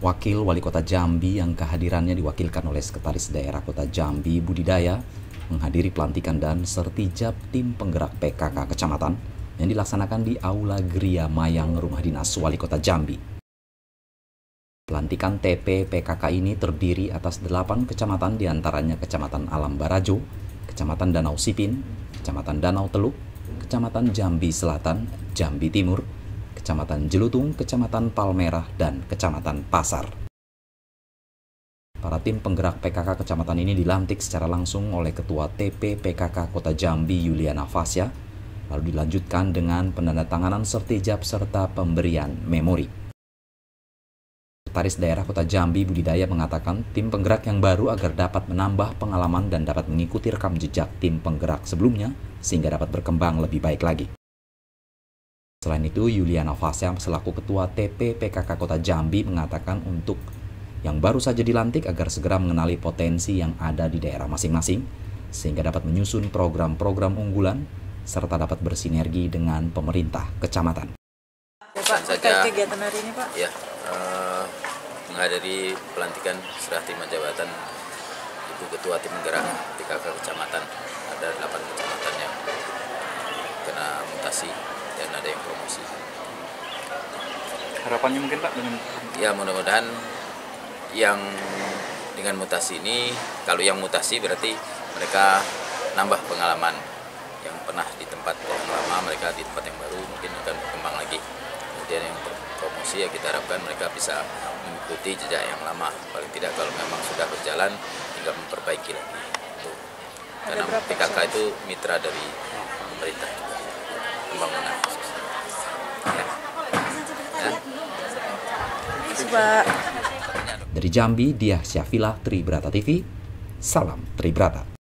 Wakil Wali Kota Jambi yang kehadirannya diwakilkan oleh Sekretaris Daerah Kota Jambi Budidaya menghadiri pelantikan dan sertijab tim penggerak PKK Kecamatan yang dilaksanakan di Aula Gria Mayang Rumah Dinas Wali Kota Jambi. Pelantikan TP PKK ini terdiri atas 8 kecamatan diantaranya Kecamatan Alam Barajo, Kecamatan Danau Sipin, Kecamatan Danau Teluk, Kecamatan Jambi Selatan, Jambi Timur, Kecamatan Jelutung, Kecamatan Palmerah, dan Kecamatan Pasar. Para tim penggerak PKK Kecamatan ini dilantik secara langsung oleh Ketua TP PKK Kota Jambi Yuliana Fasya, lalu dilanjutkan dengan penandatanganan sertijab serta pemberian memori. Sekretaris Daerah Kota Jambi Budidaya mengatakan tim penggerak yang baru agar dapat menambah pengalaman dan dapat mengikuti rekam jejak tim penggerak sebelumnya sehingga dapat berkembang lebih baik lagi. Selain itu, Yuliana Fasya selaku Ketua TP PKK Kota Jambi mengatakan untuk yang baru saja dilantik agar segera mengenali potensi yang ada di daerah masing-masing sehingga dapat menyusun program-program unggulan serta dapat bersinergi dengan pemerintah kecamatan. Ya, Pak, terkait kegiatan hari ini, Pak? Ya, menghadiri pelantikan serah terima jabatan Ibu Ketua Tim Penggerak PKK Kecamatan. Ada 8 kecamatan yang kena mutasi dan ada yang promosi. Harapannya mungkin Pak dengan? Ya, mudah-mudahan yang dengan mutasi ini, kalau yang mutasi berarti mereka nambah pengalaman. Yang pernah di tempat yang lama, mereka di tempat yang baru mungkin akan berkembang lagi. Kemudian yang promosi ya kita harapkan mereka bisa mengikuti jejak yang lama. Paling tidak kalau memang sudah berjalan, tinggal memperbaiki lagi. Karena PKK itu mitra dari pemerintah juga, pembangunan. Dari Jambi, Diah Syafila, Tribrata TV, salam Tribrata.